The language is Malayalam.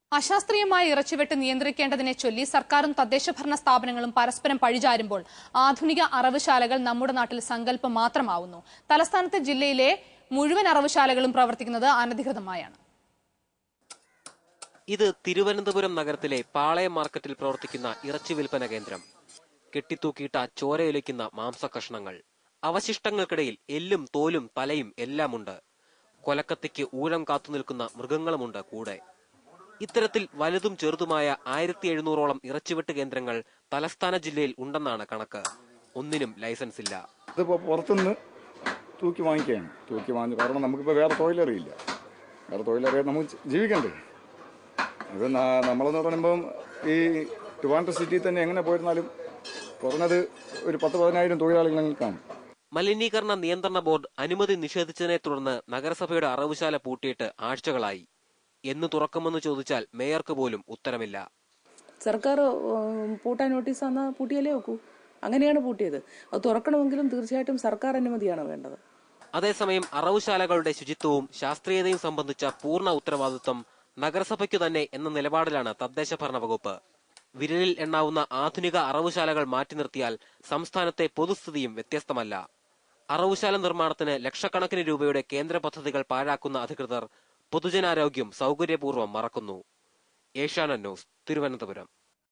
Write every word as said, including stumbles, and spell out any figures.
അശാസ്ത്രീയമായ ഇറച്ചിവെട്ട് നിയന്ത്രിക്കേണ്ടതിനെ ചൊല്ലി സർക്കാരും തദ്ദേശഭരണ സ്ഥാപനങ്ങളും പരസ്പരം പഴിചാരുമ്പോൾ ആധുനിക അറവുശാലകൾ നമ്മുടെ നാട്ടിൽ സങ്കല്പം മാത്രമാവുന്നു. തലസ്ഥാനത്തെ ജില്ലയിലെ മുഴുവൻ അറവുശാലകളും പ്രവർത്തിക്കുന്നത് അനധികൃതമായാണ്. ഇത് തിരുവനന്തപുരം നഗരത്തിലെ പാളയം മാർക്കറ്റിൽ പ്രവർത്തിക്കുന്ന ഇറച്ചി വിൽപ്പന കേന്ദ്രം. കെട്ടിത്തൂക്കിയിട്ട ചോരയൊലിക്കുന്ന മാംസകഷ്ണങ്ങൾ, അവശിഷ്ടങ്ങൾക്കിടയിൽ എല്ലും തോലും തലയും എല്ലാമുണ്ട്. കൊലക്കത്തിക്ക് ഊഴം കാത്തുനിൽക്കുന്ന മൃഗങ്ങളുമുണ്ട് കൂടെ. ഇത്തരത്തിൽ വലുതും ചെറുതുമായ ആയിരത്തി എഴുന്നൂറോളം ഇറച്ചിവെട്ട് കേന്ദ്രങ്ങൾ തലസ്ഥാന ജില്ലയിൽ ഉണ്ടെന്നാണ് കണക്ക്. ഒന്നിനും ലൈസൻസ് ഇല്ല. ഇതിപ്പോ പുറത്തുനിന്ന് തൂക്കി വാങ്ങിക്കുകയാണ്. തൂക്കി വാങ്ങി കാരണം നമുക്കിപ്പോ വേറെ തൊഴിലറിയില്ല. വേറെ തൊഴിലറിയാൻ നമുക്ക് ജീവിക്കണ്ടേ. ഇത് നമ്മളെന്ന് പറയുമ്പം ഈ ട്രിവാൻഡ്രം സിറ്റിയിൽ തന്നെ എങ്ങനെ പോയിരുന്നാലും കുറഞ്ഞത് ഒരു പത്ത് പതിനായിരം തൊഴിലാളികൾ കാണും. മലിനീകരണ നിയന്ത്രണ ബോർഡ് അനുമതി നിഷേധിച്ചതിനെ തുടർന്ന് നഗരസഭയുടെ അറവുശാല പൂട്ടിയിട്ട് ആഴ്ചകളായി. എന്ന് തുറക്കുമെന്ന് ചോദിച്ചാൽ മേയർക്ക് പോലും ഉത്തരമില്ല. സർക്കാർ പൂട്ടാൻ നോട്ടീസ് തന്നാൽ പൂട്ടിയാലേ വെക്കൂ. അങ്ങനെയാണ് പൂട്ടിയത്. അത് തുറക്കണമെങ്കിലും തീർച്ചയായിട്ടും സർക്കാർ അനുമതിയാണ് വേണ്ടത്. അതേസമയം അറവുശാലകളുടെ ശുചിത്വവും ശാസ്ത്രീയതയും സംബന്ധിച്ച പൂർണ്ണ ഉത്തരവാദിത്വം നഗരസഭയ്ക്കു തന്നെ എന്ന നിലപാടിലാണ് തദ്ദേശ ഭരണ വകുപ്പ്. വിരലിൽ എണ്ണാവുന്ന ആധുനിക അറവുശാലകൾ മാറ്റി നിർത്തിയാൽ സംസ്ഥാനത്തെ പൊതുസ്ഥിതിയും വ്യത്യസ്തമല്ല. അറവുശാല നിർമ്മാണത്തിന് ലക്ഷക്കണക്കിന് രൂപയുടെ കേന്ദ്ര പദ്ധതികൾ പാഴാക്കുന്ന അധികൃതർ പൊതുജനാരോഗ്യം സൗകര്യപൂർവ്വം മറക്കുന്നു. ഏഷ്യാനെറ്റ് ന്യൂസ്, തിരുവനന്തപുരം.